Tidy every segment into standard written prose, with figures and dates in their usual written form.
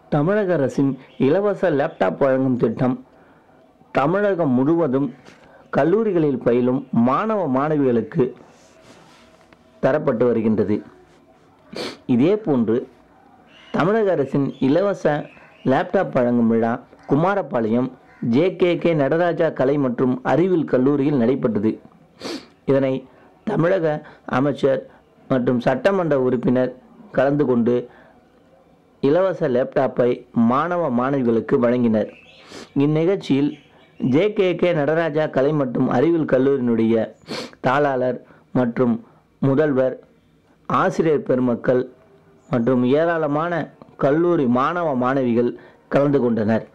தமிழக அரசின் இலவச லேப்டாப் வழங்கும் திட்டம் தமிழகம் முழுவதும் கல்லூரிகளில் பயிலும் மாணவ மாணவிகளுக்கு தரப்பட்டு வருகின்றது. இதேபோன்று தமிழக அரசின் இலவச லேப்டாப் வழங்கும் விழா குமாரபாளையம் J.K.K. நடராஜா கலை மற்றும் அறிவியல் கல்லூரியில் நடைபெற்றது. இதனை தமிழக அமைச்சர் மற்றும் சட்டமன்ற உறுப்பினர் கலந்து கொண்டு இலவச லேப்டாப்பை மாணவ மாணவிகளுக்கு வழங்கினர். இந்நிகழ்ச்சியில் J.K.K. நடராஜா கலை மற்றும் அறிவியல் கல்லூரியினுடைய தாளாளர் மற்றும் முதல்வர், ஆசிரியர் பெருமக்கள் மற்றும் ஏராளமான கல்லூரி மாணவ மாணவிகள் கலந்து கொண்டனர்.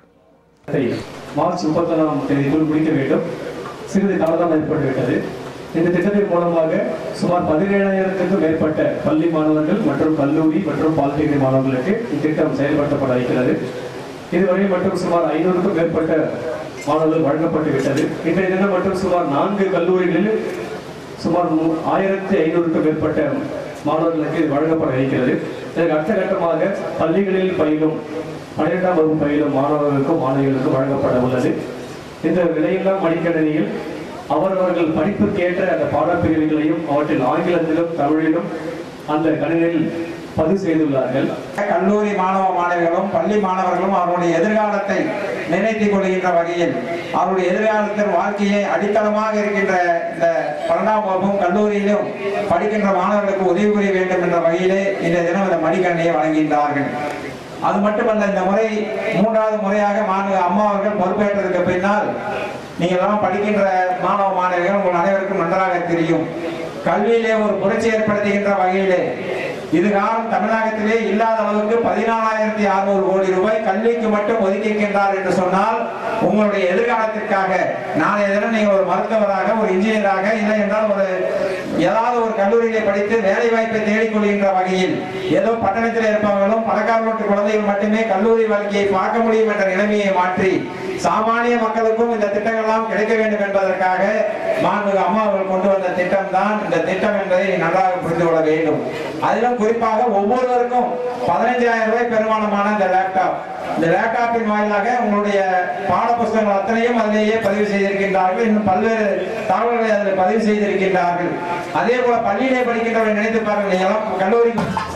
மார்ச் 31ஆம் தேதிக்குள் முடிக்க வேண்டும். சிறிது காலதாமதம் ஏற்பட்டுவிட்டது. இந்த திட்டத்தின் மூலமாக சுமார் 17,000க்கும் மேற்பட்ட பள்ளி மாணவர்கள் மற்றும் கல்லூரி மற்றும் பாலிடெக்னிக் மாணவர்களுக்கு இத்திட்டம் செயல்படுத்தப்பட இருக்கிறது. இதுவரை மட்டும் சுமார் 500க்கும் மேற்பட்ட மாணவர்கள் வழங்கப்பட்டு விட்டது. இன்றைய தினம் மட்டும் சுமார் 4 கல்லூரிகளில் சுமார் 1500க்கும் மேற்பட்ட மாணவர்களுக்கு வழங்கப்பட இருக்கிறது. இதற்கு அடுத்த கட்டமாக பள்ளிகளில் பயிலும் 12ஆம் வகுப்பு பயிலும் மாணவர்களுக்கும் மாணவிகளுக்கும் வழங்கப்பட உள்ளது. இந்த விலையில்லா மடிக்கணினியில் அவரவர்கள் படிப்புக்கேற்ற அந்த பாடப்பிரிவுகளையும் அவற்றில் ஆங்கிலத்திலும் தமிழிலும் அந்த கணினியில் பதிவு செய்துள்ளார்கள். கல்லூரி மாணவ மாணவிகளும் பள்ளி மாணவர்களும் அவருடைய எதிர்காலத்தை நினைத்துக் கொள்கின்ற வகையில் அவருடைய எதிர்காலத்தின் வாழ்க்கையை அடித்தளமாக இருக்கின்ற இந்த 12ஆம் வகுப்பும் கல்லூரியிலும் படிக்கின்ற மாணவர்களுக்கு உதவி புரிய வேண்டும் என்ற வகையிலே இந்த தினம் இந்த மடிக்கணினியை வழங்குகின்றார்கள். அது மட்டுமல்ல, இந்த முறை 3வது முறையாக அம்மா அவர்கள் பொறுப்பேற்றதற்கு பின்னால் நீங்கள் எல்லாம் படிக்கின்ற மாணவ மாணவிகள் உங்கள் அனைவருக்கும் நன்றாக தெரியும். கல்வியிலே ஒரு புரட்சி ஏற்படுத்துகின்ற வகையிலே இதுகாலம் தமிழகத்திலே இல்லாத அளவுக்கு 14,600 கோடி ரூபாய் கல்விக்கு மட்டும் ஒதுக்கியிருக்கின்றார் என்று சொன்னால், உங்களுடைய எதிர்காலத்திற்காக நாளைய தினம் நீங்கள் ஒரு மருத்துவராக, ஒரு இன்ஜினியராக, இல்லை என்றால் ஏதாவது ஒரு கல்லூரியிலே படித்து வேலை வாய்ப்பை தேடிக்கொள்கின்ற வகையில் ஏதோ பட்டணத்தில் இருப்பவர்களும் பணக்காரர்களுக்கு குழந்தைகள் மட்டுமே கல்லூரி வாழ்க்கையை பார்க்க முடியும் என்ற நிலைமையை மாற்றி சாமானிய மக்களுக்கும் இந்த திட்டங்கள்லாம் கிடைக்க வேண்டும் என்பதற்காக மாண்புமிகு அம்மா அவர்கள் கொண்டு வந்த திட்டம் தான் இந்த திட்டம் என்பதை நன்றாக புரிந்து கொள்ள வேண்டும். அதிலும் குறிப்பாக ஒவ்வொருவருக்கும் 15,000 ரூபாய் பெருமானமான இந்த லேப்டாப்பின் வாயிலாக உங்களுடைய பாட புத்தகங்கள் அத்தனையும் அதிலேயே பதிவு செய்திருக்கின்றார்கள். இன்னும் பல்வேறு தகவல்களை அதில் பதிவு செய்திருக்கின்றார்கள். அதே போல பள்ளியிலே படிக்கின்றவரை நினைத்து பாருங்கள். நீங்களும் கல்லூரி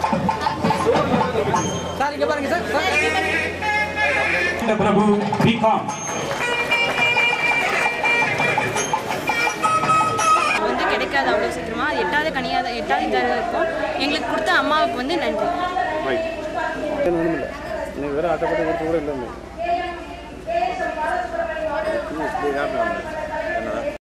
பிரபு பிகாம் வந்து கிடைக்காது அவ்வளோ சீக்கிரமா. அது 8வது தர இருக்கும். எங்களுக்கு கொடுத்த அம்மாவுக்கு வந்து நன்றி. வேற ஆட்டப்பட்டு கூட இல்லை.